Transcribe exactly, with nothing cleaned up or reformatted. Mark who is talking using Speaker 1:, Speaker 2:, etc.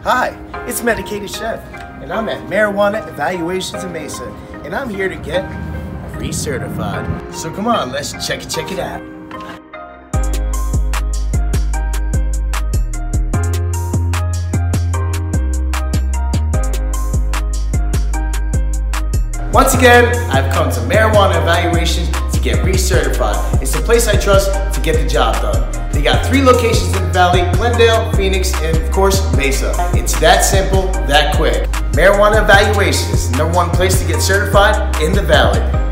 Speaker 1: Hi, it's Medicated Chef, and I'm at Marijuana Evaluations in Mesa, and I'm here to get recertified. So come on, let's check it, check it out. Once again, I've come to Marijuana Evaluations to get recertified. It's a place I trust to get the job done. They got three locations in the Valley: Glendale, Phoenix, and of course, Mesa. It's that simple, that quick. Marijuana Evaluations, the number one place to get certified in the Valley.